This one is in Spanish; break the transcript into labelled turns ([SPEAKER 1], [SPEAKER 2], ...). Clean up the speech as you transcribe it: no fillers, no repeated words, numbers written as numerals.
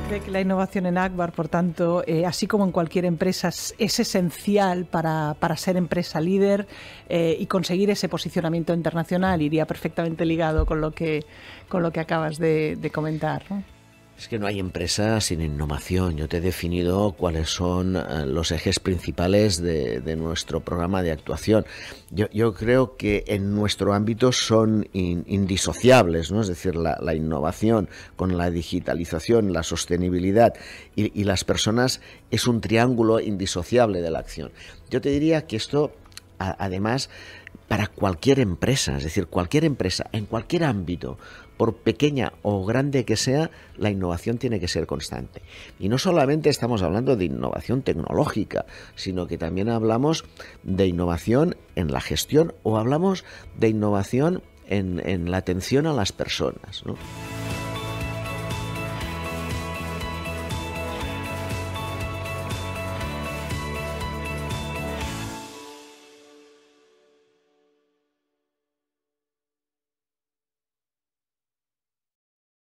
[SPEAKER 1] cree que la innovación en Agbar, por tanto, así como en cualquier empresa, es esencial para ser empresa líder y conseguir ese posicionamiento internacional. Iría perfectamente ligado con lo que acabas de comentar, ¿no?
[SPEAKER 2] Es que no hay empresa sin innovación. Yo te he definido cuáles son los ejes principales de nuestro programa de actuación. Yo creo que en nuestro ámbito son indisociables, ¿no? Es decir, la innovación con la digitalización, la sostenibilidad y las personas es un triángulo indisociable de la acción. Yo te diría que esto, además, para cualquier empresa, es decir, cualquier empresa, en cualquier ámbito, por pequeña o grande que sea, la innovación tiene que ser constante. Y no solamente estamos hablando de innovación tecnológica, sino que también hablamos de innovación en la gestión o hablamos de innovación en la atención a las personas, ¿no?